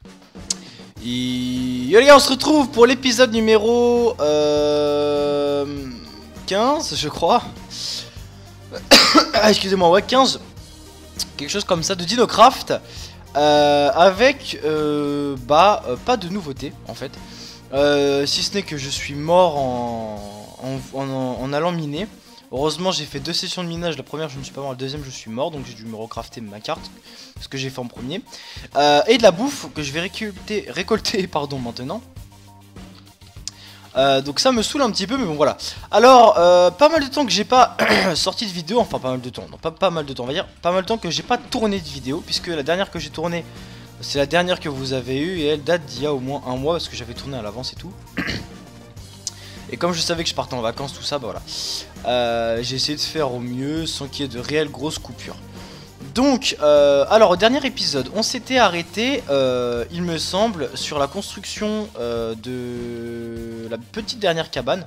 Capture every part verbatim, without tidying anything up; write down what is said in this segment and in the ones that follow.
Et yo les gars, on se retrouve pour l'épisode numéro euh, quinze, je crois. Ah, excusez-moi, ouais, quinze. Quelque chose comme ça de Dinocraft. Euh, avec, euh, bah, euh, pas de nouveauté en fait. Euh, si ce n'est que je suis mort en, en, en, en allant miner. Heureusement j'ai fait deux sessions de minage, la première je ne suis pas mort, la deuxième je suis mort, donc j'ai dû me recrafter ma carte, ce que j'ai fait en premier. Euh, et de la bouffe que je vais récolter, récolter pardon, maintenant. Euh, donc ça me saoule un petit peu, mais bon voilà. Alors, euh, pas mal de temps que j'ai pas sorti de vidéo, enfin pas mal de temps, non pas pas mal de temps, on va dire, pas mal de temps que j'ai pas tourné de vidéo, puisque la dernière que j'ai tournée, c'est la dernière que vous avez eue, et elle date d'il y a au moins un mois, parce que j'avais tourné à l'avance et tout. Et comme je savais que je partais en vacances, tout ça, bah voilà. Euh, j'ai essayé de faire au mieux sans qu'il y ait de réelles grosses coupures. Donc, euh, alors au dernier épisode, on s'était arrêté, euh, il me semble, sur la construction euh, de la petite dernière cabane.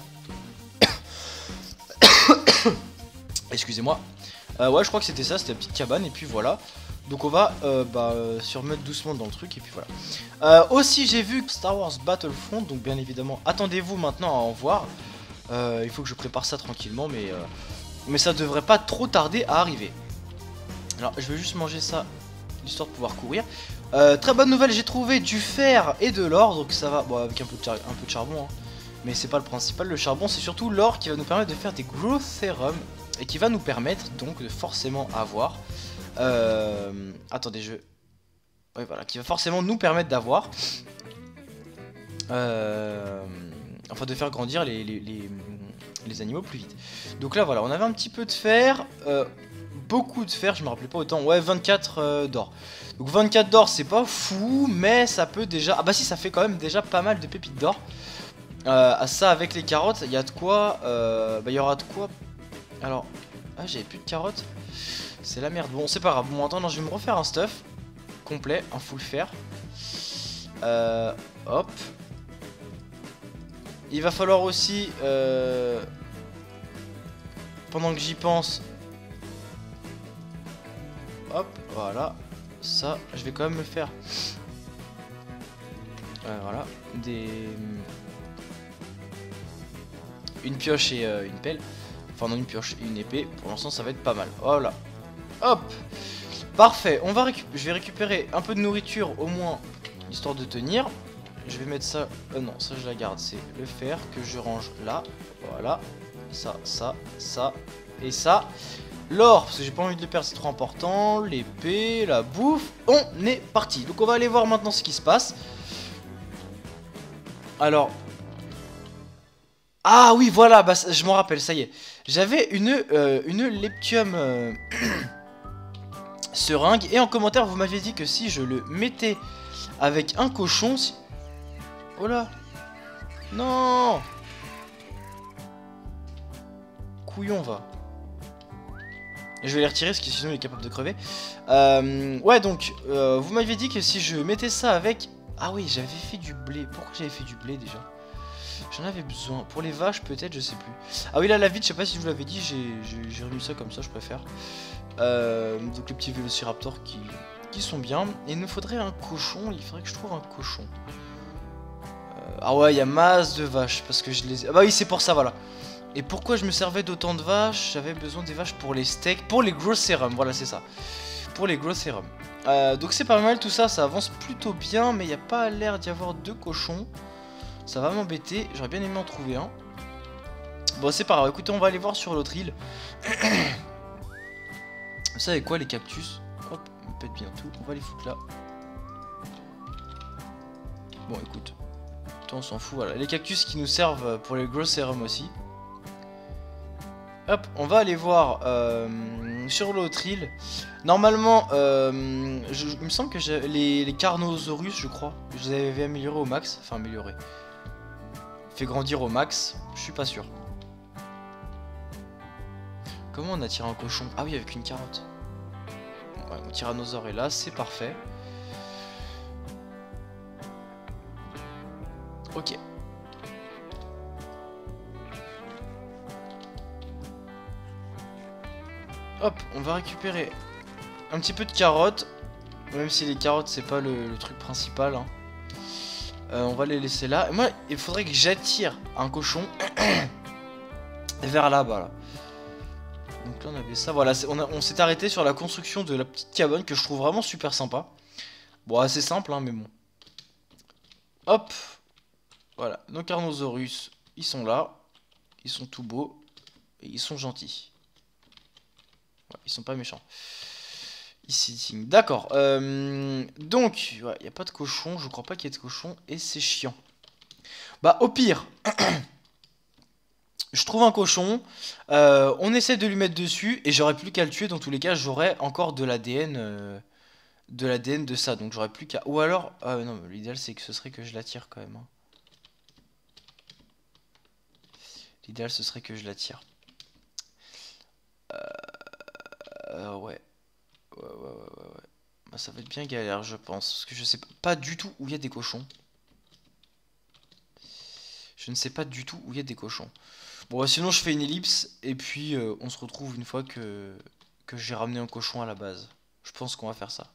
Excusez-moi. Euh, ouais, je crois que c'était ça, c'était la petite cabane, et puis voilà. Donc on va euh, bah, euh, se remettre doucement dans le truc, et puis voilà. Euh, aussi, j'ai vu Star Wars Battlefront, donc bien évidemment, attendez-vous maintenant à en voir. Euh, il faut que je prépare ça tranquillement, mais, euh, mais ça devrait pas trop tarder à arriver. Alors, je vais juste manger ça, histoire de pouvoir courir. Euh, très bonne nouvelle, j'ai trouvé du fer et de l'or, donc ça va, bon, avec un peu de, un peu de charbon, hein. Mais c'est pas le principal, le charbon, c'est surtout l'or qui va nous permettre de faire des growth serum, et qui va nous permettre donc de forcément avoir... Euh, attendez, je... Ouais, voilà, qui va forcément nous permettre d'avoir... Euh, enfin, de faire grandir les, les, les, les animaux plus vite. Donc là, voilà, on avait un petit peu de fer... Euh, beaucoup de fer, je me rappelais pas autant. Ouais, vingt-quatre euh, d'or. Donc vingt-quatre d'or, c'est pas fou, mais ça peut déjà... Ah bah si, ça fait quand même déjà pas mal de pépites d'or. Euh, à ça, avec les carottes, il y a de quoi... Euh, bah, il y aura de quoi... Alors... Ah, j'avais plus de carottes. C'est la merde. Bon, c'est pas grave. Bon, attends, non, je vais me refaire un stuff complet, un full fer. Euh, hop. Il va falloir aussi... Euh, pendant que j'y pense... Hop, voilà. Ça, je vais quand même le faire. Euh, voilà. Des... Une pioche et euh, une pelle. Enfin, non, une pioche et une épée. Pour l'instant, ça va être pas mal. Voilà. Hop. Parfait. On va récup... Je vais récupérer un peu de nourriture, au moins, histoire de tenir. Je vais mettre ça... Euh, non, ça, je la garde. C'est le fer que je range là. Voilà. Ça, ça, ça et ça. L'or, parce que j'ai pas envie de le perdre, c'est trop important. L'épée, la bouffe. On est parti. Donc on va aller voir maintenant ce qui se passe. Alors. Ah oui, voilà, bah, je m'en rappelle, ça y est. J'avais une, euh, une Leptium euh, seringue. Et en commentaire, vous m'aviez dit que si je le mettais avec un cochon... Si... Oh là. Non. Couillon, va. Je vais les retirer parce que sinon il est capable de crever. Euh, ouais, donc, euh, vous m'aviez dit que si je mettais ça avec... Ah oui, j'avais fait du blé. Pourquoi j'avais fait du blé déjà? J'en avais besoin. Pour les vaches, peut-être, je sais plus. Ah oui, là, la vide, je sais pas si je vous l'avais dit, j'ai remis ça comme ça, je préfère. Euh, donc les petits vélociraptors qui, qui sont bien. Et il nous faudrait un cochon. Il faudrait que je trouve un cochon. Euh, ah ouais, il y a masse de vaches. Parce que je les... Ah bah oui, c'est pour ça, voilà. Et pourquoi je me servais d'autant de vaches? J'avais besoin des vaches pour les steaks, pour les growth serum, voilà c'est ça. Pour les growth serum. Euh, donc c'est pas mal tout ça, ça avance plutôt bien, mais il n'y a pas l'air d'y avoir de cochons. Ça va m'embêter, j'aurais bien aimé en trouver un. Bon c'est pas grave, écoutez on va aller voir sur l'autre île. Vous savez quoi les cactus? Hop, on pète bien tout, on va les foutre là. Bon écoute, toi on s'en fout, voilà. Les cactus qui nous servent pour les growth serum aussi. Hop, on va aller voir euh, sur l'autre île. Normalement, euh, je, il me semble que les, les Carnosaurus, je crois, je les avais améliorés au max. Enfin, améliorés. Fait grandir au max, je suis pas sûr. Comment on attire un cochon? Ah oui, avec une carotte. Ouais, mon tyrannosaure est là, c'est parfait. Ok. Hop, on va récupérer un petit peu de carottes. Même si les carottes, c'est pas le, le truc principal. Hein. Euh, on va les laisser là. Et moi, il faudrait que j'attire un cochon vers là-bas. Là. Donc là, on avait ça. Voilà, on, on s'est arrêté sur la construction de la petite cabane que je trouve vraiment super sympa. Bon, assez simple, hein, mais bon. Hop. Voilà, nos Carnosaurus, ils sont là. Ils sont tout beaux. Et ils sont gentils. Ouais, ils sont pas méchants. Ici, d'accord. Euh, donc, il ouais, n'y a pas de cochon. Je crois pas qu'il y ait de cochon. Et c'est chiant. Bah, au pire, je trouve un cochon. Euh, on essaie de lui mettre dessus. Et j'aurais plus qu'à le tuer. Dans tous les cas, j'aurais encore de l'A D N. Euh, de l'A D N de ça. Donc, j'aurais plus qu'à. Ou alors. Ah, non, l'idéal, c'est que ce serait que je l'attire quand même. Hein. L'idéal, ce serait que je l'attire. Euh, euh, ouais. Ouais, ouais, ouais, ouais, ouais. Bah, ça va être bien galère, je pense. Parce que je sais pas du tout où il y a des cochons. Je ne sais pas du tout où il y a des cochons. Bon, bah, sinon, je fais une ellipse. Et puis, euh, on se retrouve une fois que, que j'ai ramené un cochon à la base. Je pense qu'on va faire ça.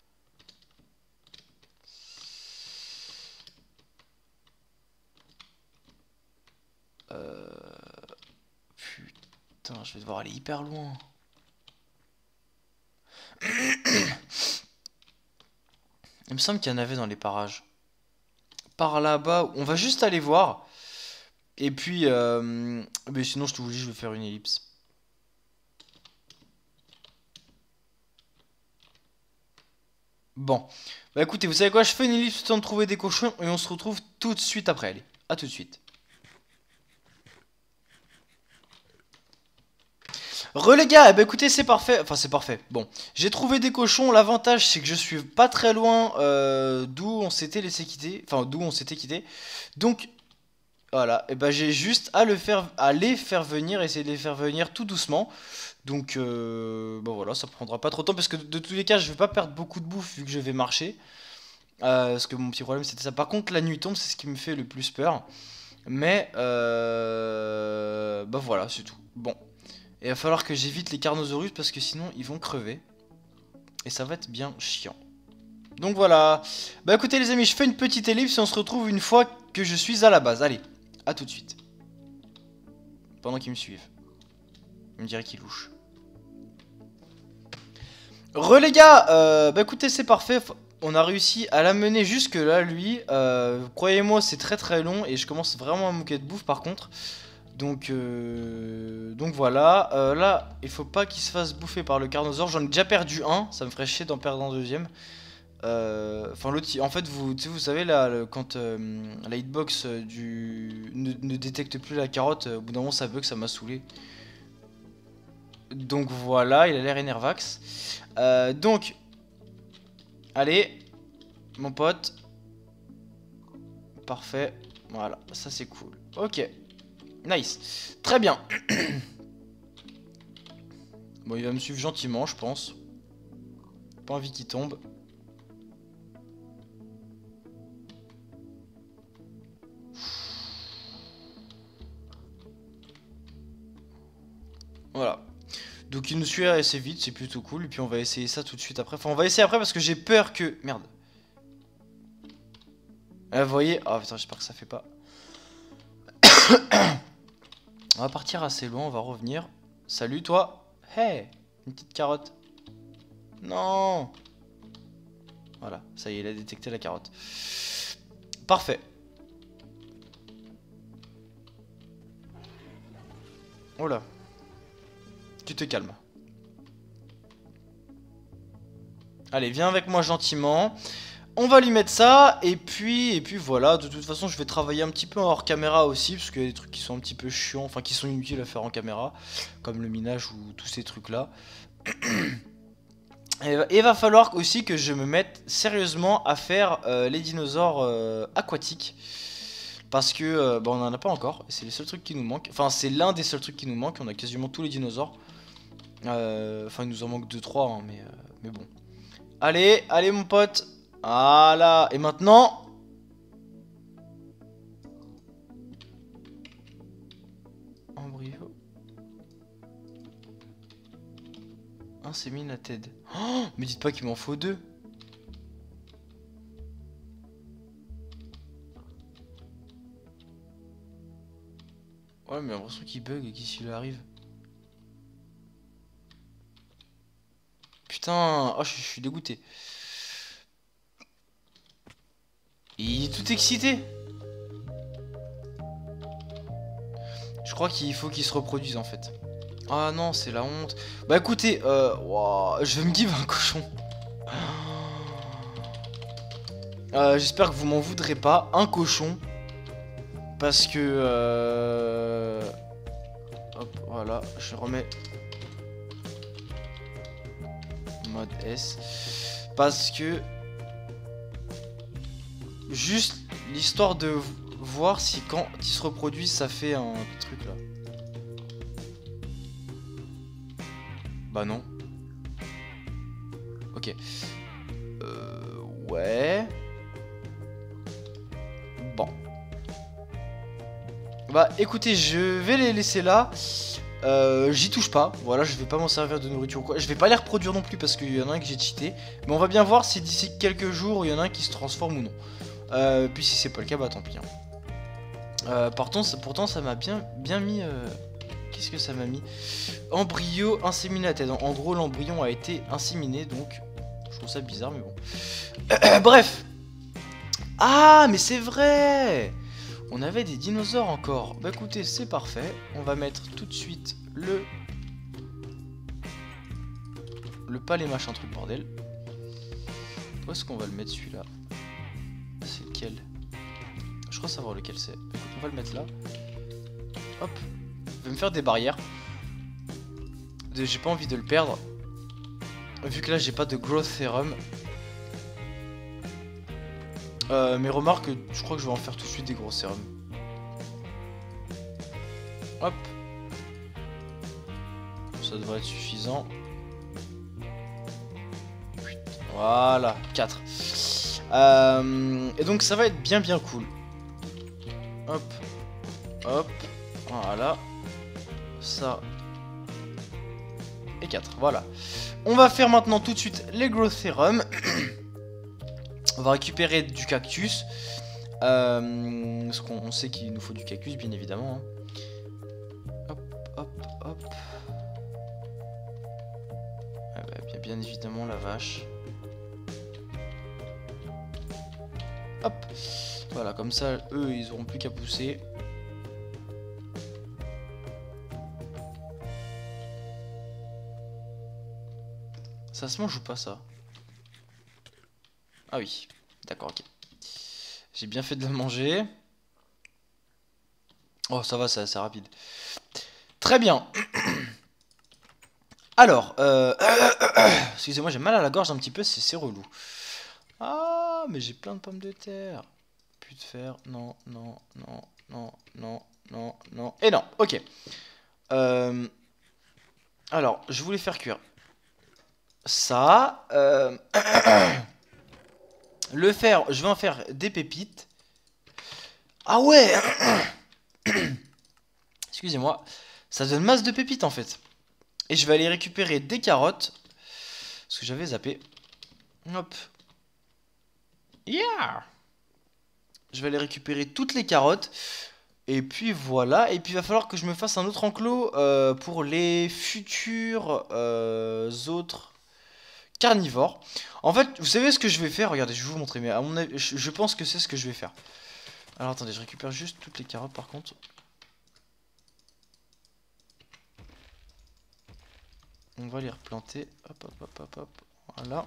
Euh... Putain, je vais devoir aller hyper loin. Il me semble qu'il y en avait dans les parages. Par là-bas, on va juste aller voir. Et puis, euh... mais sinon, je te vous dis, je vais faire une ellipse. Bon. Bah écoutez, vous savez quoi, je fais une ellipse le temps de trouver des cochons et on se retrouve tout de suite après. Allez, à tout de suite. Re les gars, eh ben écoutez, c'est parfait. Enfin, c'est parfait. Bon, j'ai trouvé des cochons. L'avantage, c'est que je suis pas très loin euh, d'où on s'était laissé quitter. Enfin, d'où on s'était quitté. Donc, voilà. Et ben, j'ai juste à le faire, à les faire venir, essayer de les faire venir tout doucement. Donc, euh, bon voilà, ça prendra pas trop de temps parce que de tous les cas, je vais pas perdre beaucoup de bouffe vu que je vais marcher. Euh, parce que mon petit problème, c'était ça. Par contre, la nuit tombe, c'est ce qui me fait le plus peur. Mais, euh, bah voilà, c'est tout. Bon. Et il va falloir que j'évite les Carnosaurus parce que sinon ils vont crever. Et ça va être bien chiant. Donc voilà. Bah écoutez les amis, je fais une petite ellipse et on se retrouve une fois que je suis à la base. Allez, à tout de suite. Pendant qu'ils me suivent. Il me dirait qu'ils louchent. Re les gars, euh, bah écoutez c'est parfait. On a réussi à l'amener jusque là lui. Euh, Croyez-moi c'est très très long et je commence vraiment à me moquer de bouffe par contre. Donc, euh, donc voilà, euh, là il faut pas qu'il se fasse bouffer par le Carnosaure, j'en ai déjà perdu un, ça me ferait chier d'en perdre un deuxième. Euh, Enfin l'autre, en fait vous, vous savez là, le, quand euh, la hitbox du, ne, ne détecte plus la carotte, au bout d'un moment ça bug, ça m'a saoulé. Donc voilà, il a l'air énervax. Euh, donc, allez, mon pote, parfait, voilà, ça c'est cool, ok. Nice. Très bien. Bon, il va me suivre gentiment, je pense. Pas envie qu'il tombe. Voilà. Donc il nous suit assez vite, c'est plutôt cool. Et puis on va essayer ça tout de suite après. Enfin, on va essayer après parce que j'ai peur que... Merde. Là, vous voyez... Oh putain, j'espère que ça fait pas. On va partir assez loin, on va revenir. Salut toi. Hey, une petite carotte. Non. Voilà, ça y est, il a détecté la carotte. Parfait. Oh là. Tu te calmes. Allez, viens avec moi gentiment. On va lui mettre ça, et puis, et puis voilà, de toute façon je vais travailler un petit peu hors caméra aussi, parce qu'il y a des trucs qui sont un petit peu chiants, enfin qui sont inutiles à faire en caméra, comme le minage ou tous ces trucs là. Et il va falloir aussi que je me mette sérieusement à faire euh, les dinosaures euh, aquatiques, parce que euh, bah, on en a pas encore, c'est les seuls trucs qui nous manquent, enfin c'est l'un des seuls trucs qui nous manquent, on a quasiment tous les dinosaures, euh, enfin il nous en manque deux trois, hein, mais, euh, mais bon. Allez, allez mon pote. Voilà. Et maintenant... Embryo. Un séminated. Oh, mais dites pas qu'il m'en faut deux. Ouais, mais j'ai l'impression qu'il bug et qu'est-ce qu'il arrive. Putain, oh, je je suis dégoûté. Il est tout excité. Je crois qu'il faut qu'il se reproduise en fait. Ah non, c'est la honte. Bah écoutez, euh, wow, je vais me give un cochon. Euh, J'espère que vous m'en voudrez pas. Un cochon. Parce que... Euh... Hop, voilà. Je remets... Mode S. Parce que... Juste l'histoire de voir si quand il se reproduit, ça fait un truc là. Bah non. Ok. Euh... Ouais... Bon. Bah écoutez, je vais les laisser là. Euh, J'y touche pas. Voilà, je vais pas m'en servir de nourriture ou quoi. Je vais pas les reproduire non plus parce qu'il y en a un que j'ai cheaté. Mais on va bien voir si d'ici quelques jours, il y en a un qui se transforme ou non. Euh, puis si c'est pas le cas, bah tant pis. Hein. Euh, pourtant, ça, pourtant, ça m'a bien, bien mis... Euh... Qu'est-ce que ça m'a mis? Embryo inséminé à tête. En gros, l'embryon a été inséminé, donc... Je trouve ça bizarre, mais bon. Bref. Ah, mais c'est vrai! On avait des dinosaures encore. Bah écoutez, c'est parfait. On va mettre tout de suite le... Le palais machin truc bordel. Où est-ce qu'on va le mettre celui-là? C'est lequel? Je crois savoir lequel c'est. On va le mettre là. Hop. Je vais me faire des barrières. J'ai pas envie de le perdre. Vu que là j'ai pas de growth theorem. Euh, mais remarque, je crois que je vais en faire tout de suite des gros sérums. Hop. Ça devrait être suffisant. Voilà, quatre. Euh, et donc ça va être bien bien cool. Hop. Hop. Voilà. Ça. Et quatre, voilà. On va faire maintenant tout de suite les growth serum. On va récupérer du cactus. Euh, parce qu'on sait qu'il nous faut du cactus, bien évidemment. Hein. Hop, hop, hop. Ah bah, bien, bien évidemment, la vache. Hop. Voilà, comme ça, eux, ils auront plus qu'à pousser. Ça se mange ou pas, ça? Ah oui, d'accord, ok. J'ai bien fait de le manger. Oh, ça va, c'est assez rapide. Très bien. Alors, euh... excusez-moi, j'ai mal à la gorge un petit peu, c'est relou. Ah, mais j'ai plein de pommes de terre. Plus de fer, non, non, non, non, non, non, non. Et non, ok. Euh... Alors, je voulais faire cuire ça. Euh... Le fer, je vais en faire des pépites. Ah ouais. Excusez-moi. Ça donne masse de pépites en fait. Et je vais aller récupérer des carottes. Parce que j'avais zappé. Hop. Yeah. Je vais aller récupérer toutes les carottes. Et puis voilà. Et puis il va falloir que je me fasse un autre enclos euh, pour les futurs euh, autres carnivores. En fait, vous savez ce que je vais faire? Regardez, je vais vous montrer. Mais à mon avis, je, je pense que c'est ce que je vais faire. Alors attendez, je récupère juste toutes les carottes par contre. On va les replanter. Hop, hop, hop, hop, hop. Voilà.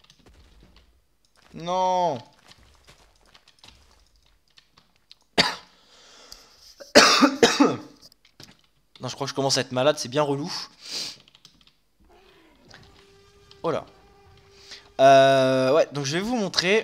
Non. Non, je crois que je commence à être malade, c'est bien relou. Oh là. Euh, ouais, donc je vais vous montrer.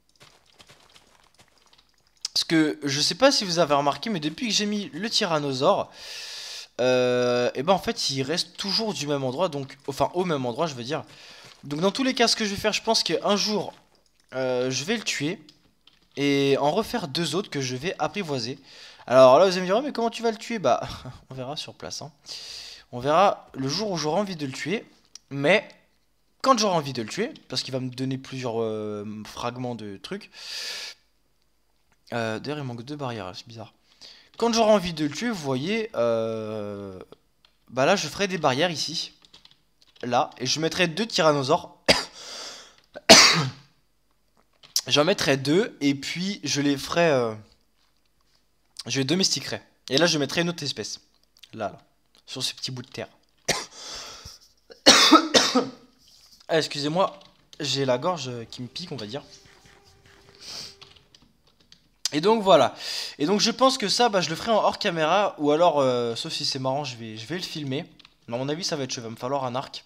Parce que je sais pas si vous avez remarqué, mais depuis que j'ai mis le tyrannosaure, euh, et ben en fait il reste toujours du même endroit, donc enfin au même endroit je veux dire. Donc dans tous les cas, ce que je vais faire, je pense qu'un jour euh, je vais le tuer et en refaire deux autres que je vais apprivoiser. Alors là vous allez me dire, oh, mais comment tu vas le tuer? Bah on verra sur place. Hein. On verra le jour où j'aurai envie de le tuer, mais quand j'aurai envie de le tuer, parce qu'il va me donner plusieurs euh, fragments de trucs. Euh, D'ailleurs il manque deux barrières, c'est bizarre. quand j'aurai envie de le tuer, vous voyez, euh, bah là, je ferai des barrières ici. Là, et je mettrai deux tyrannosaures. J'en mettrai deux, et puis je les ferai... Euh, je les domestiquerai. Et là, je mettrai une autre espèce. Là, là. Sur ce petit bout de terre. Ah, excusez-moi, j'ai la gorge qui me pique, on va dire. Et donc voilà. Et donc je pense que ça, bah, je le ferai en hors caméra. Ou alors, euh, sauf si c'est marrant, je vais, je vais le filmer. Mais à mon avis, ça va être chaud. Il va me falloir un arc.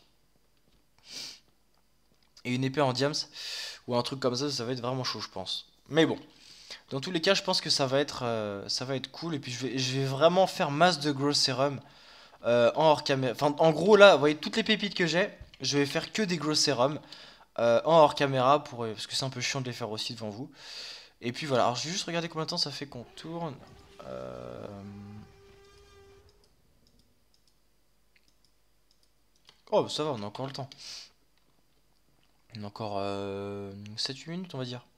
Et une épée en diams. Ou un truc comme ça, ça va être vraiment chaud, je pense. Mais bon. Dans tous les cas, je pense que ça va être, euh, ça va être cool. Et puis je vais, je vais vraiment faire masse de Growth Serum euh, en hors caméra. Enfin, en gros, là, vous voyez toutes les pépites que j'ai. Je vais faire que des Growth Serum euh, en hors caméra. Pour, parce que c'est un peu chiant de les faire aussi devant vous. Et puis voilà, alors je vais juste regarder combien de temps ça fait qu'on tourne. Euh... Oh, ça va, on a encore le temps. On a encore euh, sept huit minutes, on va dire.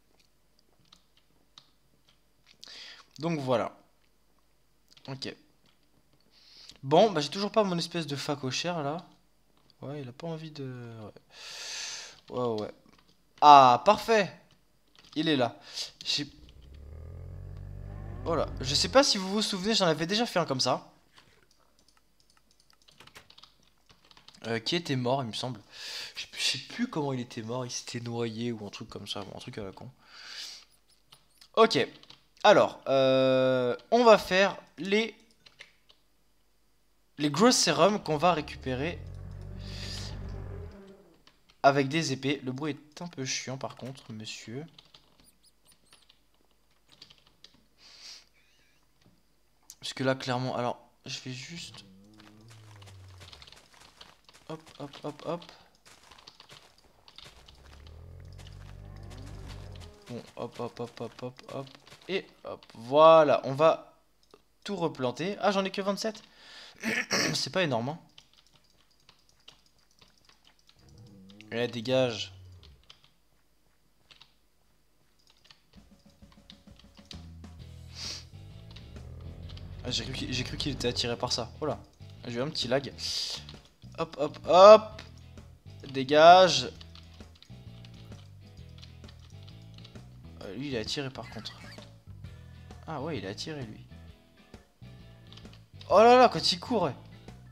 Donc voilà. Ok. Bon, bah j'ai toujours pas mon espèce de facochère là. Ouais, il a pas envie de... Ouais, ouais. ouais. Ah, parfait. Il est là. J'ai... Voilà. Je sais pas si vous vous souvenez, j'en avais déjà fait un comme ça. Euh, qui était mort, il me semble. Je sais plus comment il était mort, il s'était noyé ou un truc comme ça, bon, un truc à la con. Ok, alors, euh, on va faire les les Growth Serum qu'on va récupérer avec des épées. Le bruit est un peu chiant par contre, monsieur. Parce que là, clairement, alors, je vais juste... Hop, hop, hop, hop. Bon, hop, hop, hop, hop, hop, hop. Et hop, voilà, on va tout replanter. Ah, j'en ai que vingt-sept. C'est pas énorme, hein. Eh, dégage. Ah, j'ai cru qu'il cru qu'il était attiré par ça. Voilà. J'ai eu un petit lag. Hop, hop, hop. Dégage. Euh, lui, il est attiré par contre. Ah ouais, il est attiré, lui. Oh là là, quand il court. Ouais.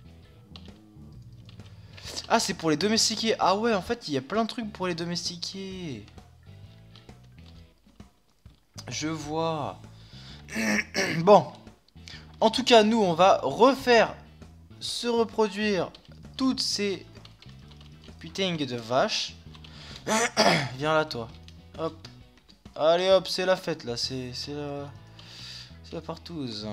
Ah, c'est pour les domestiquer. Ah ouais, en fait, il y a plein de trucs pour les domestiquer. Je vois. Bon. En tout cas, nous, on va refaire se reproduire toutes ces putains de vaches. Viens là, toi. Hop. Allez, hop, c'est la fête, là. C'est la... C'est la partouze.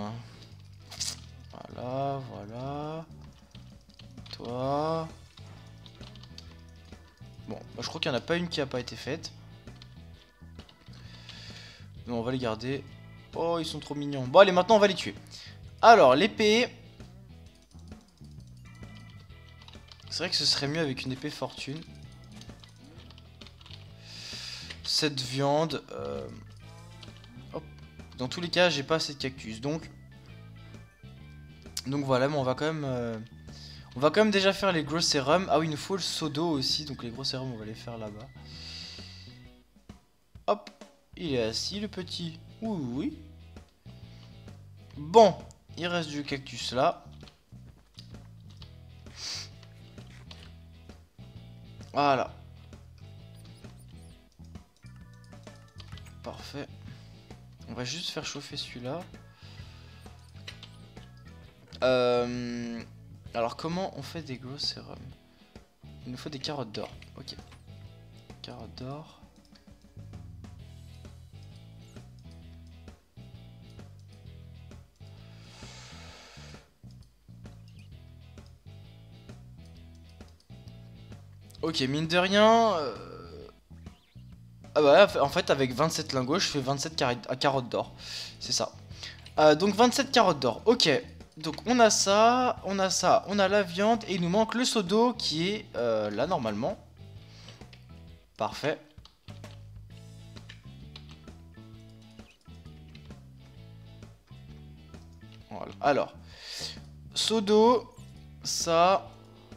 Voilà, voilà. Toi. Bon, bah, je crois qu'il n'y en a pas une qui n'a pas été faite. Mais on va les garder. Oh, ils sont trop mignons. Bon, allez, maintenant, on va les tuer. Alors, l'épée. C'est vrai que ce serait mieux avec une épée fortune. Cette viande. Euh... Hop. Dans tous les cas, j'ai pas assez de cactus. Donc, donc voilà, mais on va quand même... Euh... On va quand même déjà faire les Growth Serum. Ah oui, il nous faut le seau d'eau aussi. Donc les Growth Serum, on va les faire là-bas. Hop. Il est assis, le petit. Oui, oui. Bon. Il reste du cactus là. Voilà. Parfait. On va juste faire chauffer celui-là. Euh... Alors comment on fait des Growth Serum? Il nous faut des carottes d'or. Ok. Carottes d'or. Ok, mine de rien... Euh... Ah bah en fait avec vingt-sept lingots je fais vingt-sept carottes d'or. C'est ça. Euh, donc vingt-sept carottes d'or. Ok. Donc on a ça, on a ça, on a la viande et il nous manque le seau d'eau qui est euh, là normalement. Parfait. Voilà. Alors, seau d'eau, ça,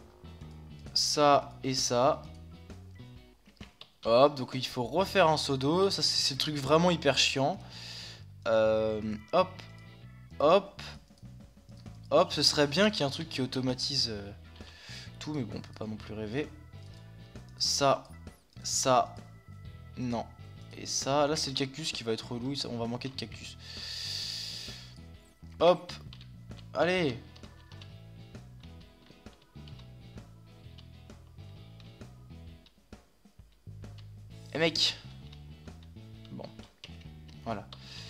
ça et ça. Hop, donc il faut refaire un seau d'eau. Ça, c'est le truc vraiment hyper chiant. Euh, hop, hop, hop. Ce serait bien qu'il y ait un truc qui automatise euh, tout, mais bon, on peut pas non plus rêver. Ça, ça, non. Et ça, là, c'est le cactus qui va être relou. On va manquer de cactus. Hop, allez. Eh mec. Bon. Voilà.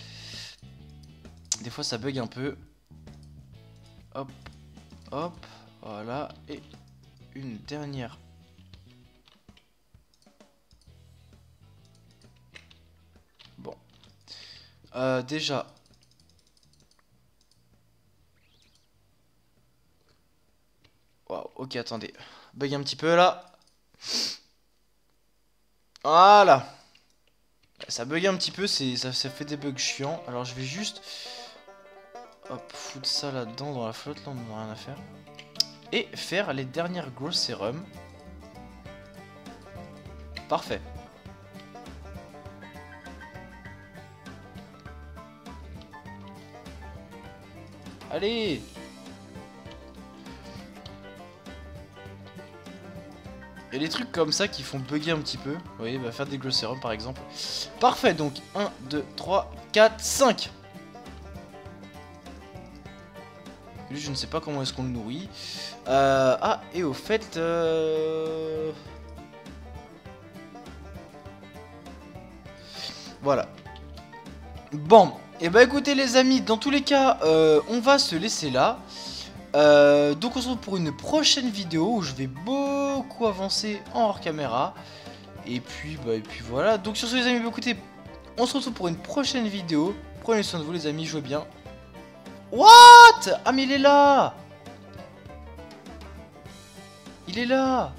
Des fois ça bug un peu. Hop. Hop. Voilà. Et une dernière. Bon. Euh, déjà. Waouh. Ok, attendez. Bug un petit peu là. Voilà. Ça bug un petit peu, ça, ça fait des bugs chiants. Alors je vais juste hop, foutre ça là-dedans dans la flotte, là on n'en a rien à faire. Et faire les dernières growth serum. Parfait. Allez. Et les trucs comme ça qui font bugger un petit peu. Vous voyez, bah faire des growth serum par exemple. Parfait, donc un, deux, trois, quatre, cinq. Lui, je ne sais pas comment est-ce qu'on le nourrit. Euh, ah, et au fait... Euh... Voilà. Bon, et bah écoutez les amis, dans tous les cas, euh, on va se laisser là. Euh, donc on se retrouve pour une prochaine vidéo où je vais beaucoup avancer en hors caméra. Et puis, bah, et puis voilà. Donc sur ce les amis, bah, écoutez, on se retrouve pour une prochaine vidéo. Prenez soin de vous les amis, jouez bien. What? Ah mais il est là. Il est là.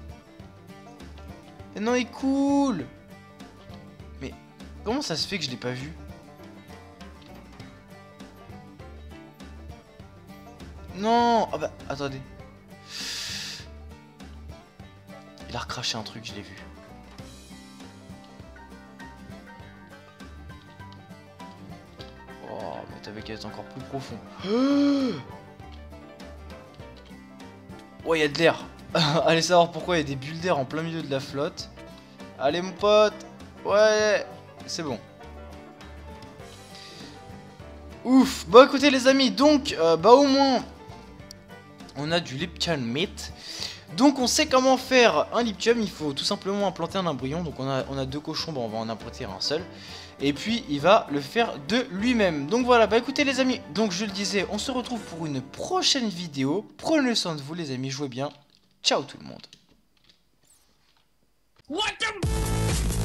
Et non, il est cool. Mais comment ça se fait que je l'ai pas vu? Non. Ah bah, attendez. Il a recraché un truc, je l'ai vu. Oh, mais t'avais qu'à être encore plus profond. Oh, il y a de l'air. Allez savoir pourquoi il y a des bulles d'air en plein milieu de la flotte. Allez mon pote. Ouais, c'est bon. Ouf. Bon écoutez les amis, donc euh, bah au moins on a du Lipchum meat. Donc on sait comment faire un Lipchum. Il faut tout simplement implanter un embryon. Donc on a, on a deux cochons, bah on va en implanter un seul. Et puis il va le faire de lui-même. Donc voilà, bah écoutez les amis, donc je le disais, on se retrouve pour une prochaine vidéo. Prenez soin de vous les amis, jouez bien. Ciao tout le monde. What the